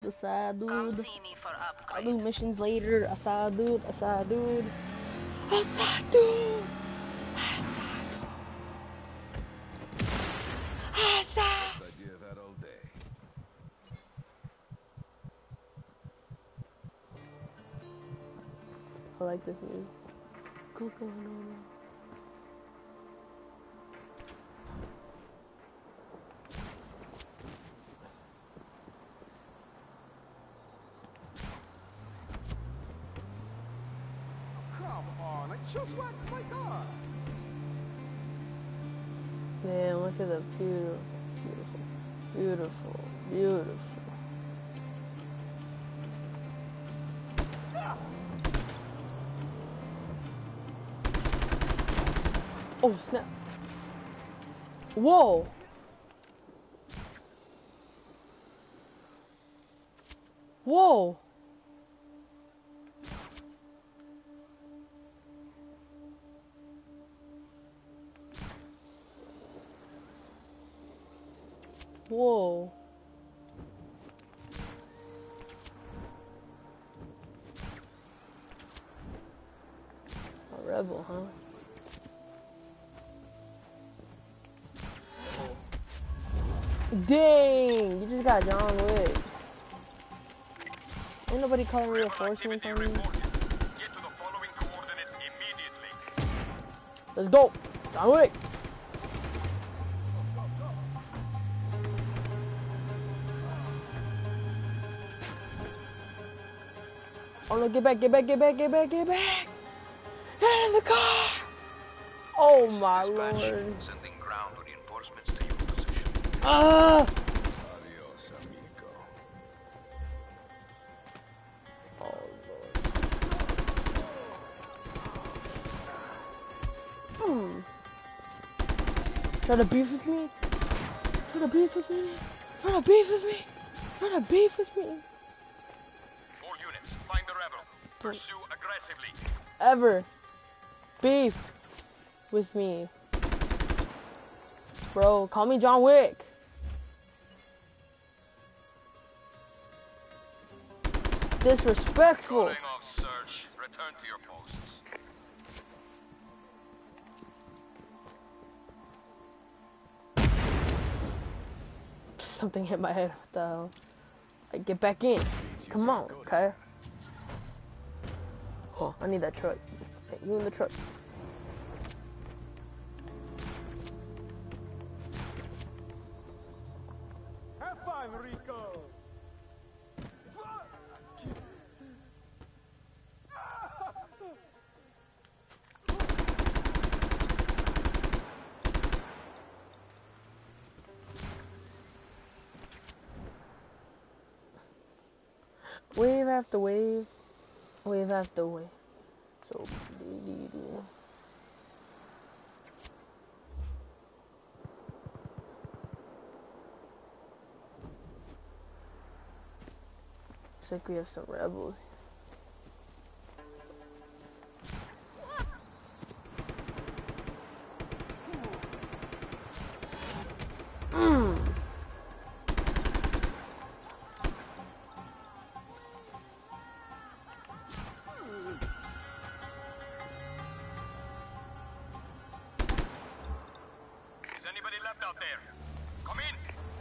a side Come dude. see me for I'll upgrade. do missions later. A side dude. A side dude. A side dude. A side dude. A side. Best idea I've had all day. I like this movie. Coco. Come on, I just waxed my car. Man, look at the beautiful, beautiful, beautiful, beautiful. Oh snap! Whoa! Whoa! Whoa! A rebel, huh? Dang! You just got John Wick. Ain't nobody calling reinforcements on me. Get to the following coordinates immediately. Let's go! John Wick! Oh no, get back, get back, get back, get back, get back! Get in the car! Oh my lord. Sending ground reinforcements to your position. Ah! Adios, amigo. Oh lord. Try to beef with me? Try to beef with me? Try to beef with me? Try to beef with me? All units, find the rebel. Pursue aggressively. Ever beef with me? Bro, call me John Wick. Disrespectful. Calling off search. Return to your posts. Something hit my head. What the hell? Like, get back in. Come on, okay? Oh, I need that truck. Hey, you in the truck. Have fun, Rico. Wave after wave. Wave after wave. So, looks like we have some rebels. Is anybody left out there? Come in.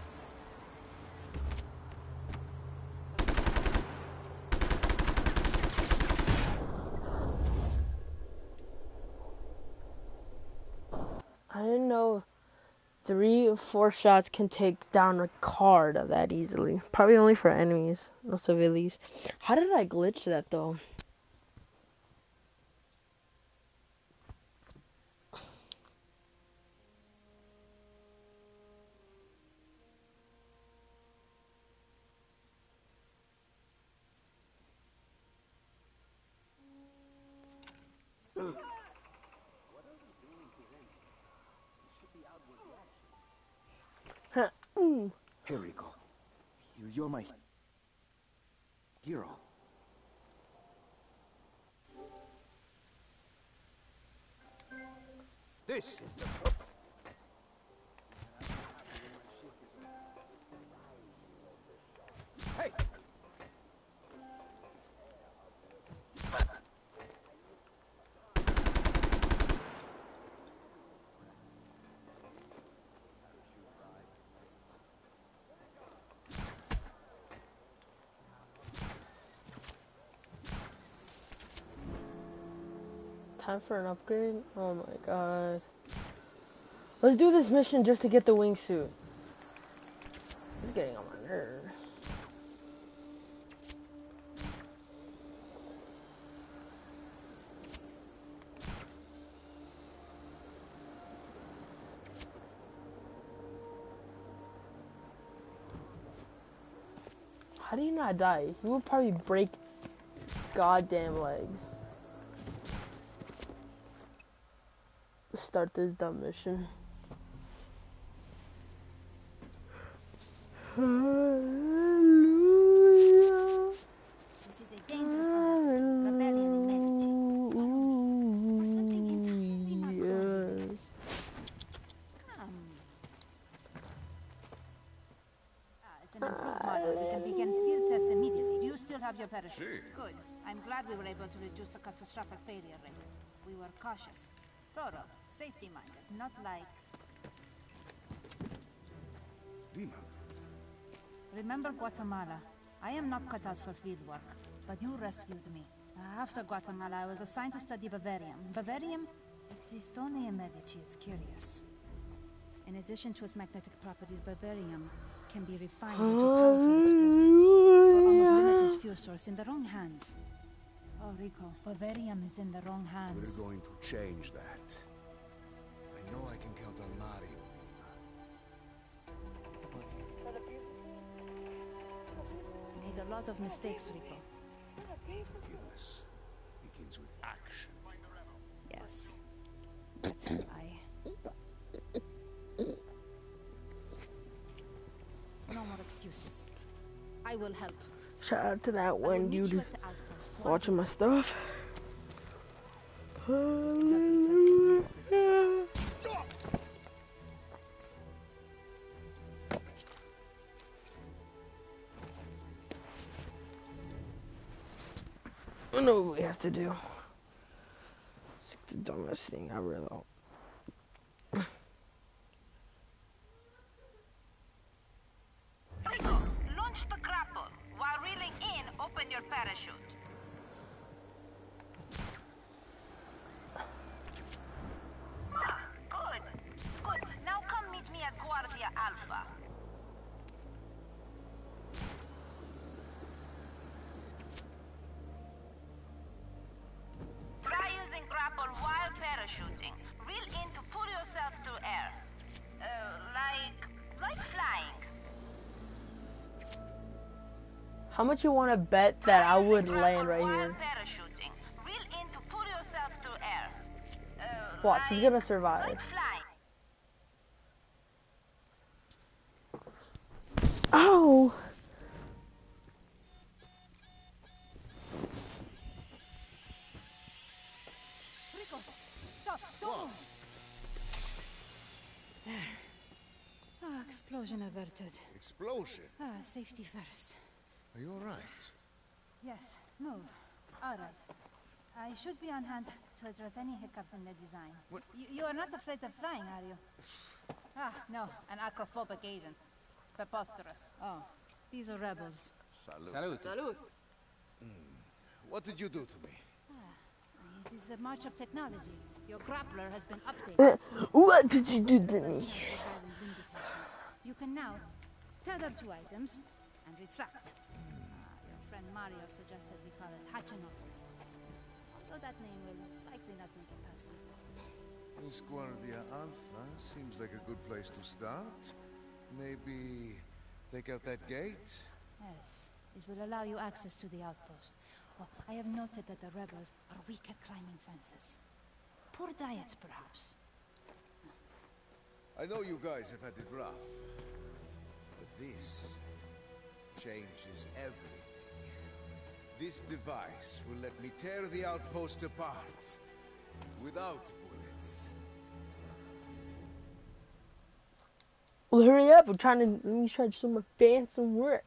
I didn't know 3 or 4 shots can take down a card that easily. Probably only for enemies, no civilians. How did I glitch that though? Hey, Rico. You're my hero. This is the... Hey! Time for an upgrade? Oh my god. Let's do this mission just to get the wingsuit. It's getting on my nerves. How do you not die? You would probably break goddamn legs. Start this dumb mission. Hallelujah. This is a dangerous one. Rebellion in Medici. Follow me. For something entirely not coordinated. Come. It's an improved model. We can begin field test immediately. Do you still have your parachute? Si. Good. I'm glad we were able to reduce the catastrophic failure rate. We were cautious, thorough, safety-minded, not like... Dima. Remember Guatemala? I am not cut out for field work, but you rescued me. After Guatemala, I was assigned to study Bavarium. Bavarium exists only in Medici. It's curious. In addition to its magnetic properties, Bavarium can be refined into powerful explosives, or almost limitless fuel source in the wrong hands. Oh, Rico, Bavarium is in the wrong hands. We're going to change that. I know I can count on Mario, Dima. But you? Made a lot of mistakes, Rico. Forgiveness begins with action. Yes. But no more excuses. I will help. Shout out to that I will one meet you dude at the outpost. watching my stuff. I know what we have to do. It's the dumbest thing I realized. Rico, launch the grapple. While reeling in, open your parachute. Good. Good. Now come meet me at Guardia Alpha. Try using grapple while parachuting. Reel in to pull yourself through air. Like flying. How much you want to bet that I would land right While here? parachuting. Reel in to pull yourself through air. Watch, he's gonna survive. Like flying. Oh! Rico, stop! Don't move! There. Ah, explosion averted. Explosion? Safety first. Are you alright? Yes, move. All right. I should be on hand to address any hiccups in the design. What? You are not afraid of flying, are you? No, an acrophobic agent. Preposterous. Oh, these are rebels. Salud. What did you do to me? This is a march of technology. Your grappler has been updated. What did you do to me? You can now tether two items and retract. Your friend Mario suggested we call it Hachinotri. Although that name will likely not make it past that. This Guardia Alpha seems like a good place to start. Maybe take out that gate? Yes, it will allow you access to the outpost. Well, I have noted that the rebels are weak at climbing fences. Poor diets, perhaps. I know you guys have had it rough, but this changes everything. This device will let me tear the outpost apart without bullets. Well, hurry up! I'm trying to. Let me try to do my fancy work.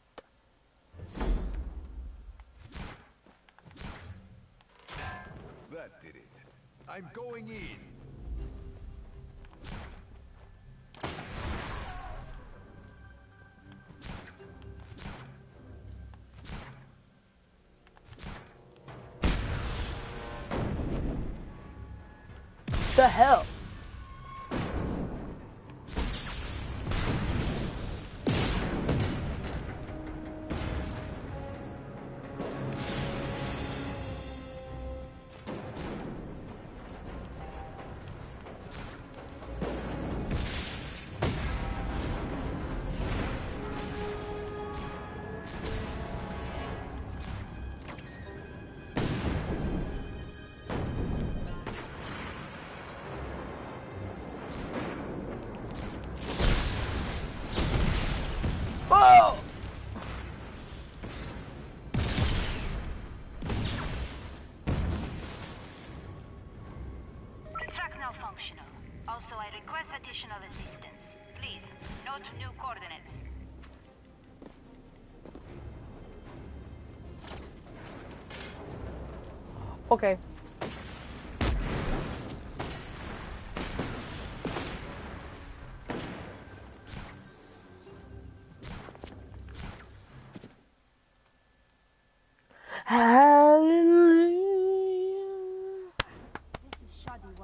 That did it. I'm going in. the hell? Oh! Track now functional. Also, I request additional assistance. Please, note new coordinates. Okay. Hallelujah. This is shoddy work.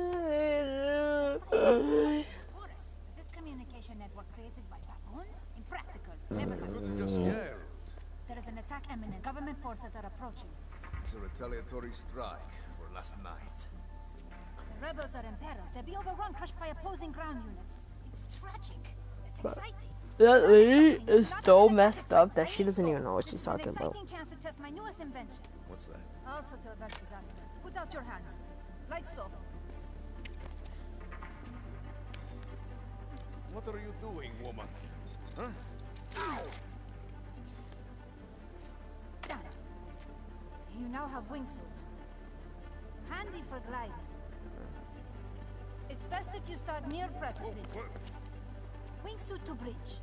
Hallelujah. Horus, is this communication network created by baboons? Impractical. Never has. Just scared. There is an attack imminent. Government forces are approaching. It's a retaliatory strike for last night. The rebels are in peril. They'll be overrun, crushed by opposing ground units. It's tragic. It's exciting. That lady is so messed up that she doesn't even know what she's talking about. This is an exciting chance to test my newest invention. What's that? Also to avert disaster. Put out your hands. Like so. What are you doing, woman? Huh? Done. You now have wingsuit. Handy for gliding. It's best if you start near precipice. Wingsuit to bridge.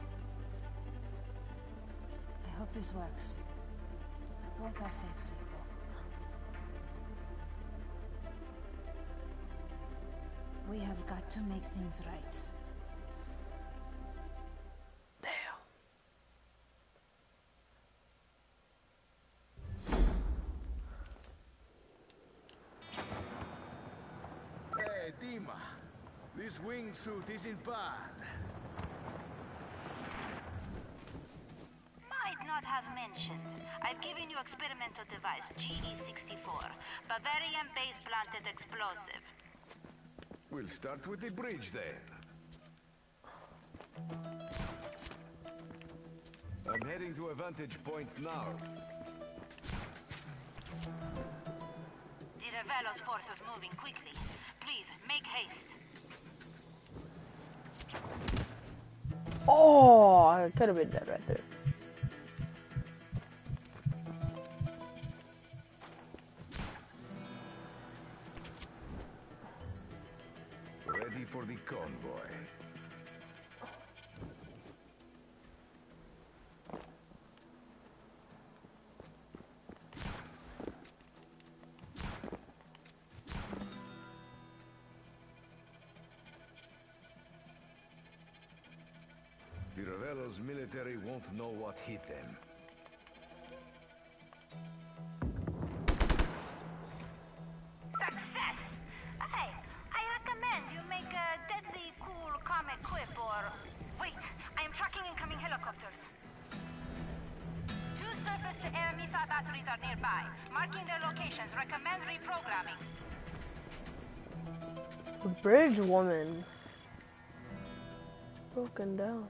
I hope this works. For both our sakes, Rico. We have got to make things right. Hey, Dima. This wingsuit isn't bad. Might not have mentioned. I've given you experimental device GE-64. Bavarian base-planted explosive. We'll start with the bridge then. I'm heading to a vantage point now. The Revelos force is moving quickly. Please, make haste. Oh, I could have been dead right there. Ready for the convoy. The Revelos military won't know what hit them. Success! Hey, I recommend you make a deadly cool comic quip or... Wait, I am tracking incoming helicopters. 2 surface-to-air missile batteries are nearby. Marking their locations. Recommend reprogramming. Bridge woman. Broken down.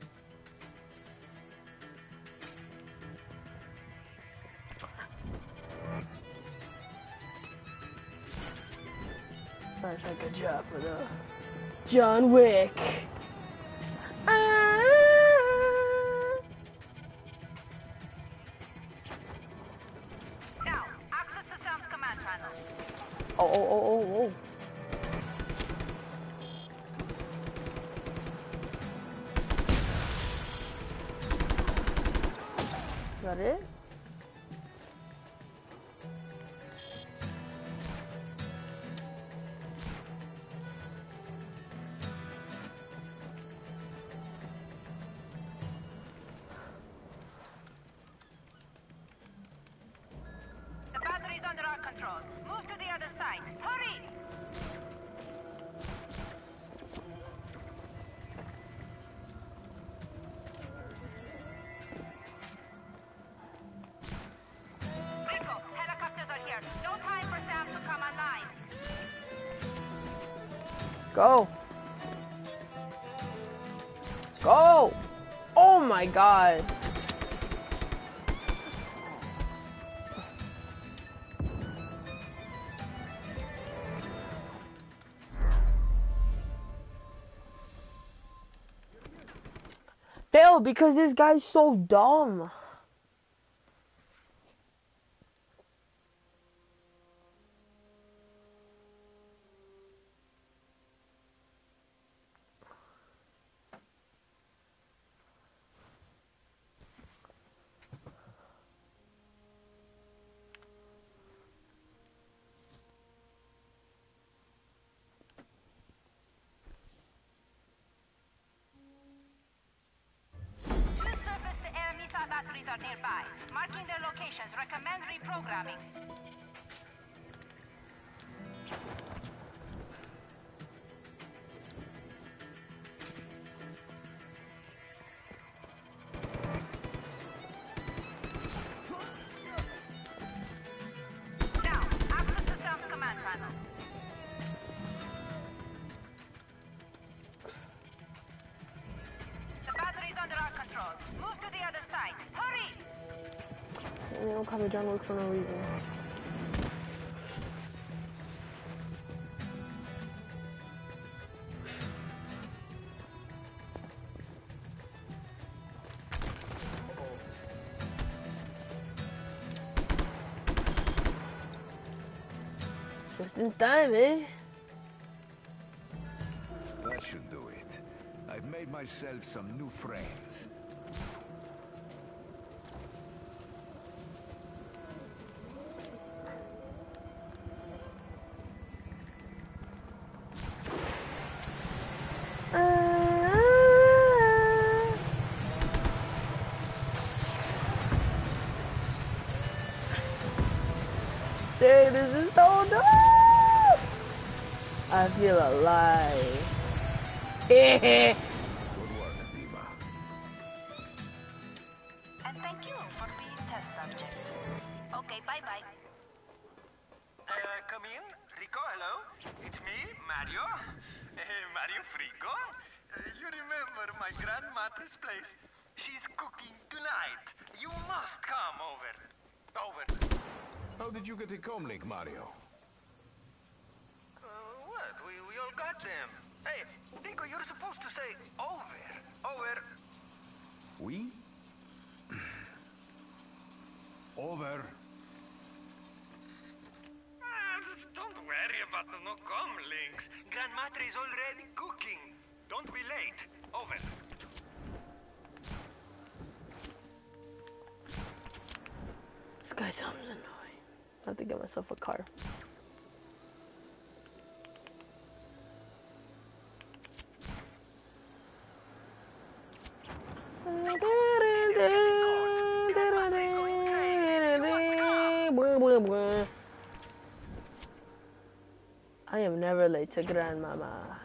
Sounds like a job for the John Wick. Ah. Now, access the Sam's command panel. Oh. Is that it? The battery's under our control. Move to the other side. Hurry! Go. Go. Oh my god. Fail because this guy's so dumb. Batteries are nearby. Marking their locations. Recommend reprogramming. Now, access to self-command panel. The battery's under our control. Move to the other side. Hurry! They don't call me John Wick for no reason. Just in time, eh? That should do it. I've made myself some new friends. Dude, this is so dope! I feel alive. Good work, Diva. And thank you for being test subject. Okay, bye-bye. Come in. Rico, hello. It's me, Mario. Mario Frico. You remember my grandmother's place? She's cooking tonight. You must come over. Over. How did you get a comlink, Mario? What? We all got them. Hey, Rico, you're supposed to say over. Over. We? Over. Don't worry about the no-com links. Grandmother is already cooking. Don't be late. Over. This guy sounds annoying. I have to get myself a car. I am never late to grandmama.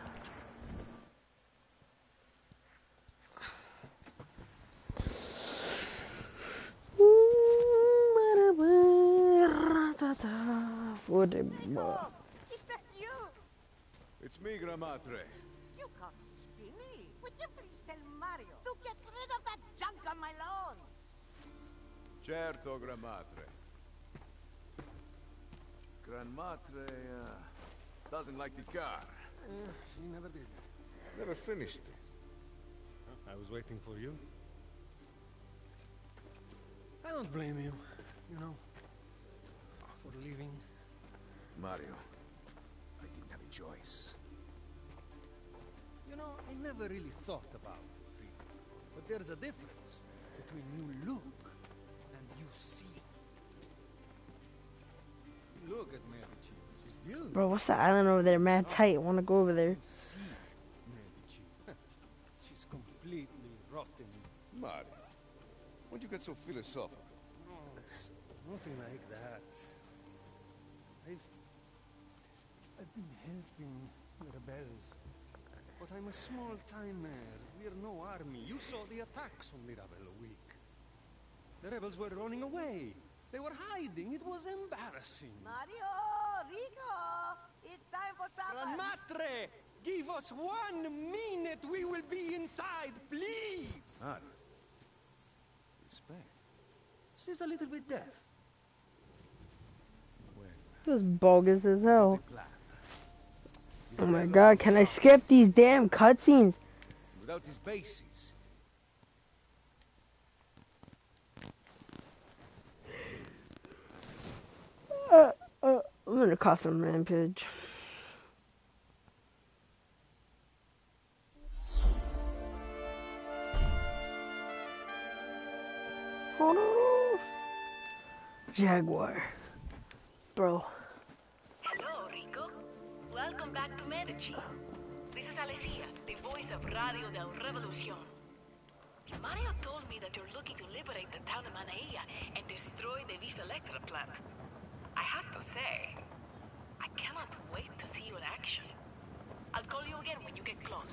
Is that you? It's me, Gramatre. You got skinny. Would you please tell Mario to get rid of that junk on my lawn? Certo, Gramatre. Granmatre doesn't like the car. She never did. Never finished it. I was waiting for you. I don't blame you, you know, for leaving. Mario, I didn't have a choice. You know, I never really thought about it, but there's a difference between you look and you see. Look at Medici. She's beautiful. Bro, what's the island over there? Mad tight. I want to go over there. See Medici. She's completely rotten. Mario, why'd you get so philosophical? No, it's nothing like that. I've been helping the rebels, but I'm a small-timer. We're no army. You saw the attacks on Mirabel a week. The rebels were running away. They were hiding. It was embarrassing. Mario, Rico, it's time for supper. Granmatre! Give us 1 minute, we will be inside, please! Ah, respect. She's a little bit deaf. This is bogus as hell. The plan. Oh my god, can I skip these damn cutscenes? Without his bases. I'm gonna cost some rampage. Hold on. Jaguar. Bro. Hello, Rico. Welcome back to Medici. This is Alessia, the voice of Radio del Revolucion. Mario told me that you're looking to liberate the town of Manaea and destroy the Vis Electra plant. I have to say, I cannot wait to see you in action. I'll call you again when you get close.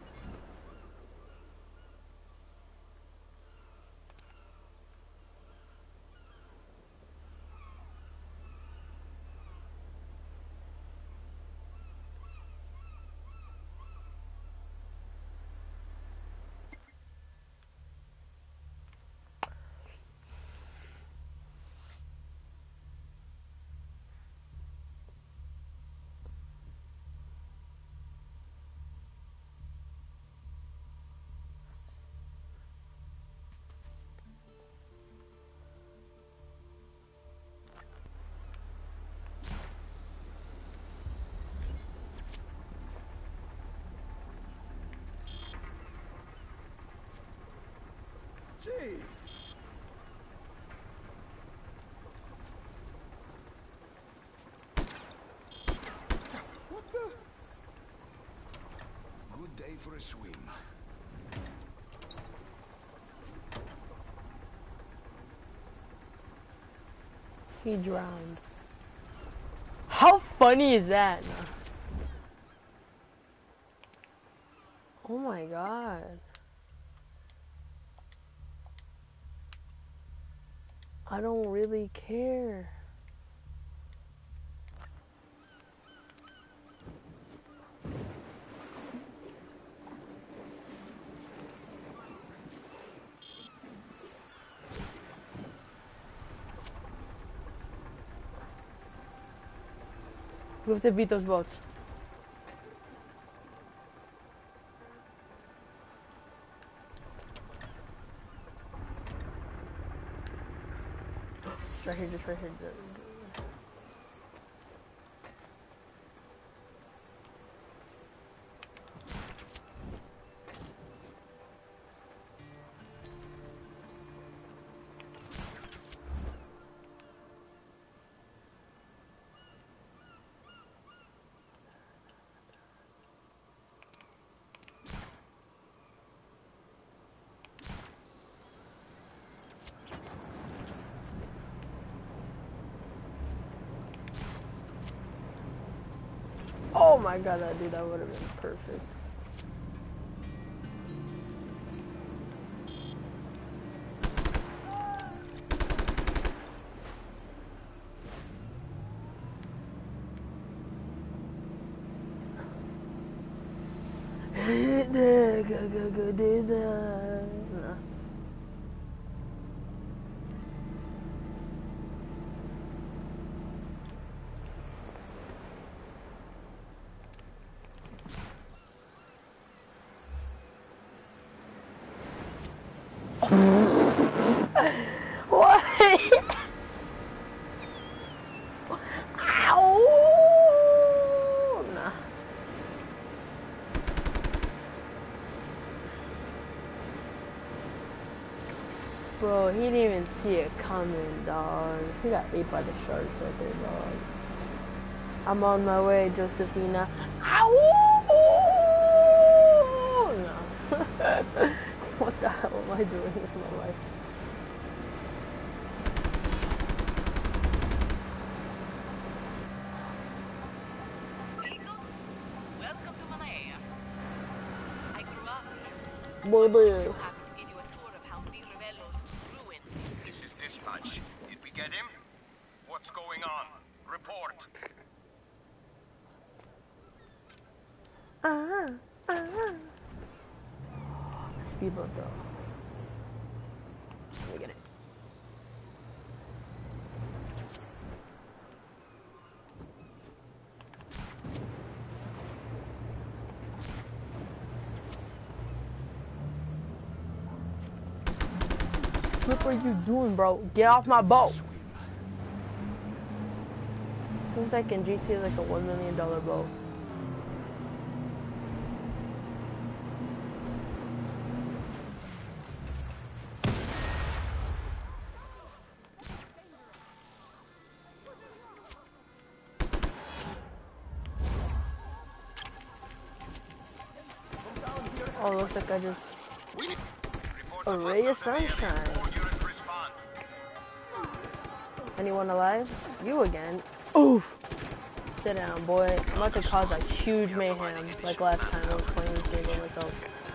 Jeez. What the? Good day for a swim. He drowned. How funny is that? Oh my god. I don't really care. We have to beat those boats. Just right here, just right here. Oh my god, that dude, that would have been perfect. No. What? Ow! Nah. Bro, he didn't even see it coming, dog. He got ate by the sharks right there, dog. I'm on my way, Josephina. Ow! No. What the hell am I doing with my life? Rico, welcome to Manaea. I grew up here. Boy, boy. I'll have to give you a tour of how the Revelos ruined. This is dispatch. Did we get him? What's going on? Report. Speedboat though. Let me get it. What are you doing, bro? Get off my boat. Seems like in GTA like a $1 million boat. Oh, looks like I just a ray of sunshine. Anyone alive? You again? Oof! Sit down, boy. I'm about to cause a huge mayhem, like last time I was playing this game by myself.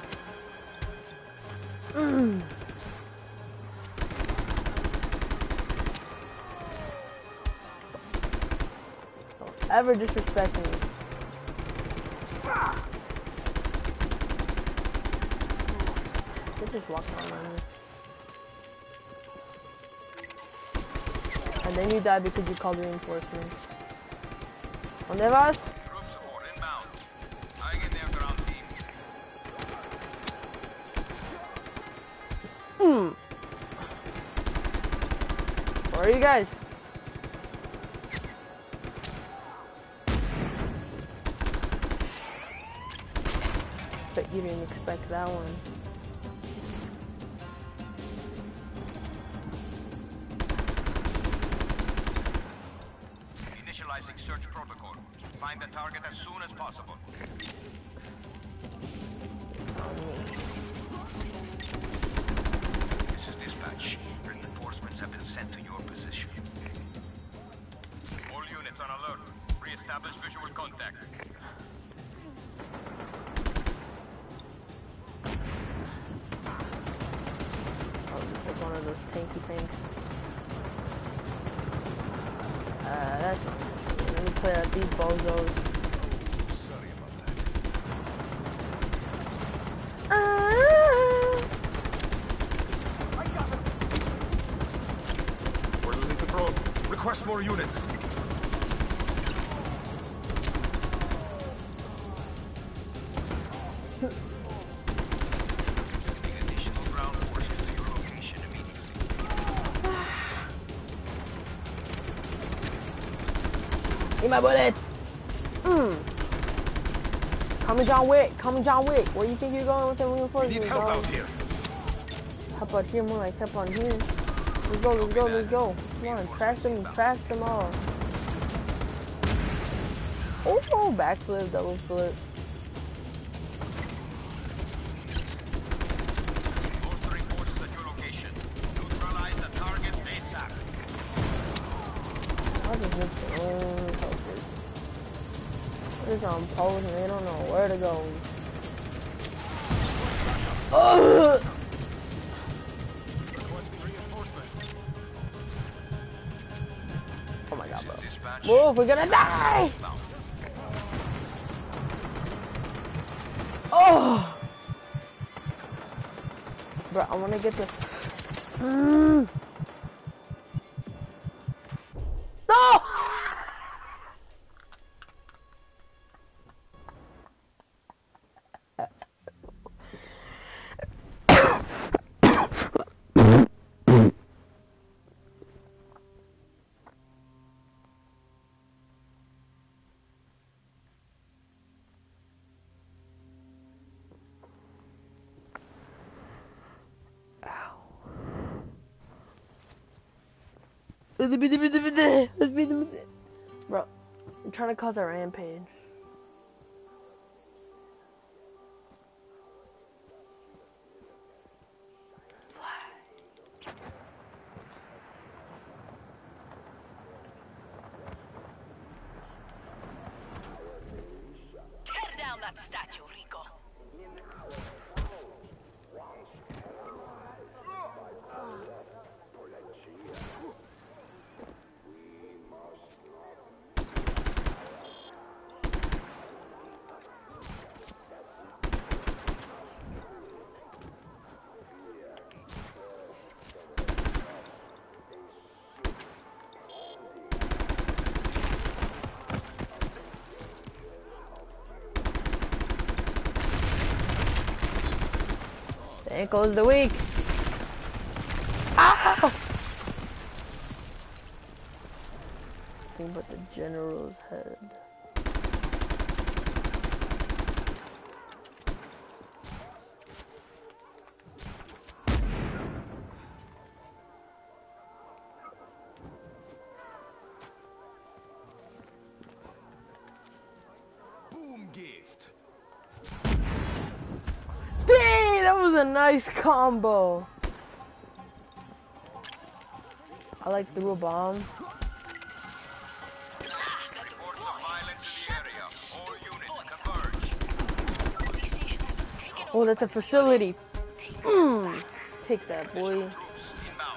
Don't ever disrespect me. They just walk around me. And then you die because you called reinforcements. ¿Dónde vas? Group support inbound. I get their ground team. Where are you guys? Bet you didn't expect that one. Initializing search protocol. Find the target as soon as possible. This is dispatch. Reinforcements have been sent to your position. All units on alert. Re-establish visual contact. Oh, it's like one of those tanky things. That's let me clear out these bozos. Sorry about that. We're losing control. Request more units. Sending additional ground forces to your location immediately. Eat my bullets! Call me John Wick, call me John Wick. Where you think you're going with the reinforcements? We need help out here. Help out here, more like help on here. Let's go, let's go, let's go. Come on, trash them all. Oh, backflip, double flip. Bolstering forces at your location. Neutralize the target ASAP. I'll just look for focus. They're just on pose and they don't know where to go. Oh! Requesting reinforcements. Oh my god, bro. Dispatch. Move, we're gonna die! Oh! Bro, I wanna get the... No! Bro, I'm trying to cause a rampage. Tear down that statue, Rico. Ankles the weak. Ow! Think about the general's head. Boom gift. Dang, that was a nice combo. I like threw a bomb. Reports of violence in the area. All units converge. Oh, that's a facility. Take that, boy. Troops inbound.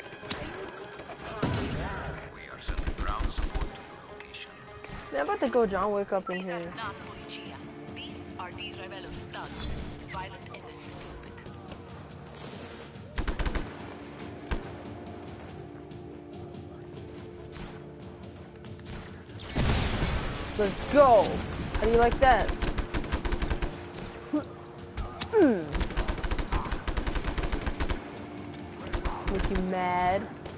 We are sending ground support to your location. Man, I'm about to go John Wick up in These here. are not Policia. These are the Revelos thugs. Violent and stupid. Let's go. How do you like that? Make you mad.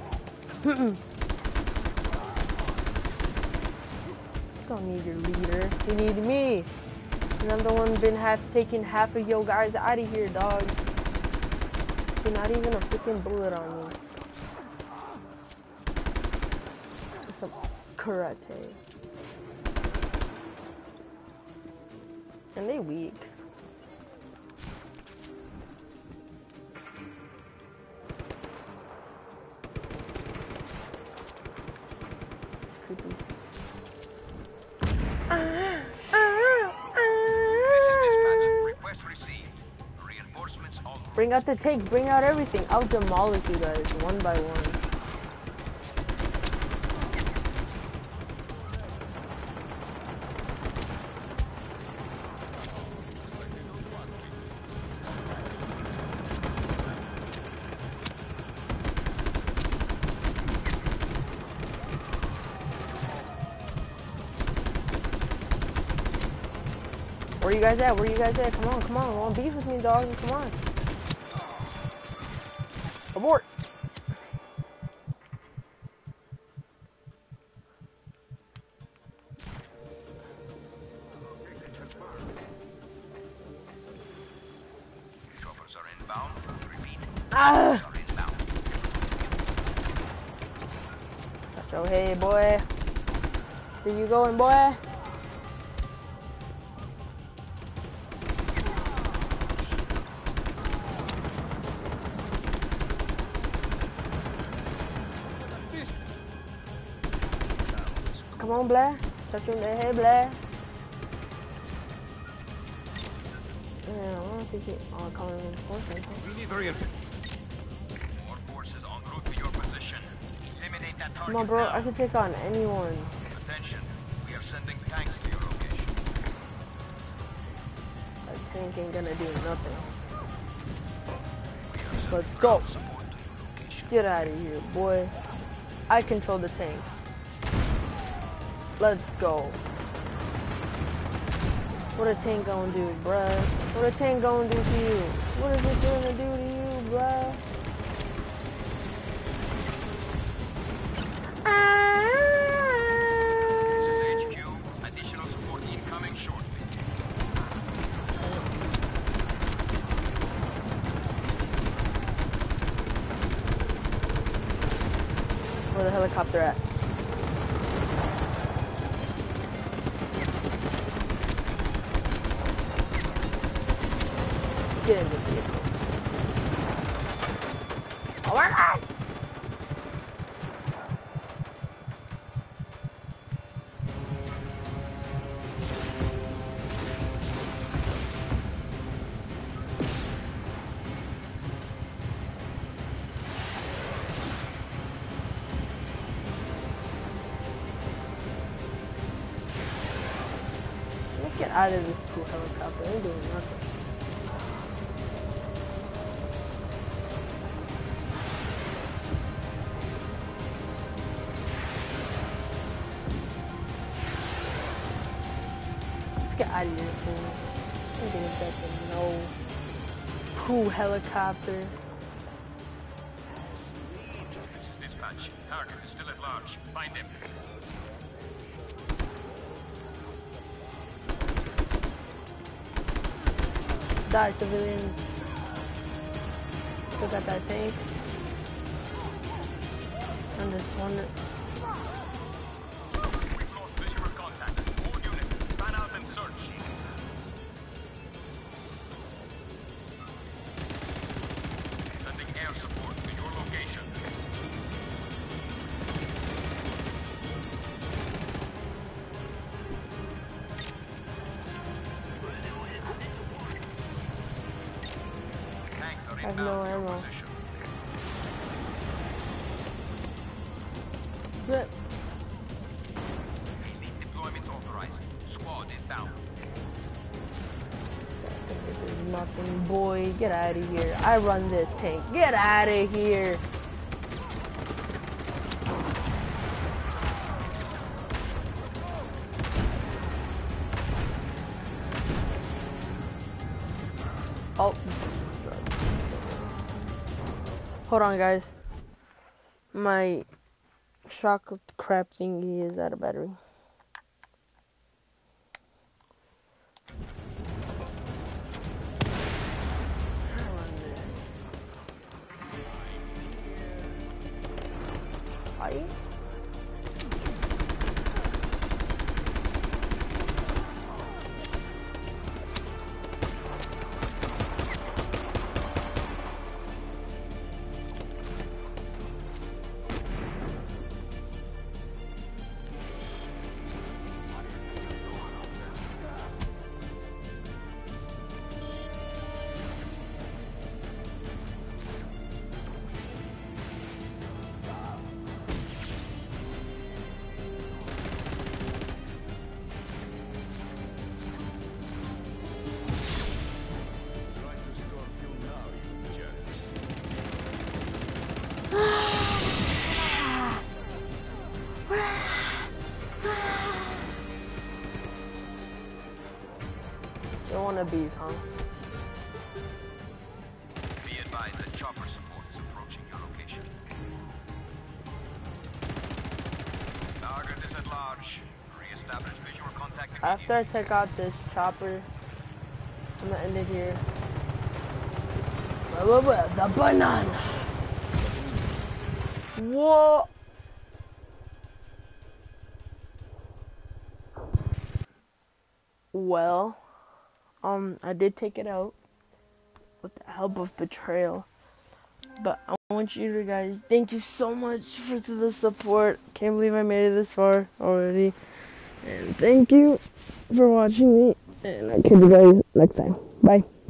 Don't need your leader. You need me. And I'm the one been taking half of your guys out of here, dog. You're not even a freaking bullet on me. It's some karate. And they weak. It's creepy. Request received. Reinforcements on route. Bring out the tanks, bring out everything. I'll demolish you guys one by one. Where you guys at? Where you guys at? Come on, come on. Want beef with me, dog? Come on. Abort. Choppers are inbound. Repeat. Ah! Are inbound. Watch your head, boy. There you going, boy? Come on, Blair. Touch him in the head, Blair. Yeah, I don't think he... Oh, calling reinforcements. We need reinforcements. More forces en route to your position. Eliminate that target. Come on, bro. now. I can take on anyone. Attention. We are sending tanks to your location. That tank ain't gonna do nothing. We are sending Let's go. ground support to your location. Get out of here, boy. I control the tank. Let's go. What a tank gonna do, bruh? What a tank gonna do to you? What is it gonna do to you, bruh? This is HQ. Additional support incoming shortly. Where the helicopter at? Get in the vehicle. Oh my God! Let's get out of this cool helicopter. Ain't doing nothing. Let's get out of here, fool. I'm gonna bet them no. Ooh, helicopter. This is dispatch. Target is still at large. Find him. Die, civilians. Still got that tank. And this one. We've lost visual contact. All units, fan out and search. Sending air support to your location. Tanks are I have inbound no to your ammo. position. Flip. Elite deployment authorized. Squad inbound. There's nothing, boy. Get out of here. I run this tank. Get out of here. Oh. Hold on, guys. My chocolate crap thingy is out of battery. Hi. Don't wanna beef, huh? Be advised that chopper support is approaching your location. Target is at large. Re-establish visual contact immediately. After I take out this chopper, I'm gonna end it here. The banana. Whoa. Well, I did take it out with the help of Betrayal. But I want you to guys, thank you so much for the support. Can't believe I made it this far already. And thank you for watching me. And I'll catch you guys next time. Bye.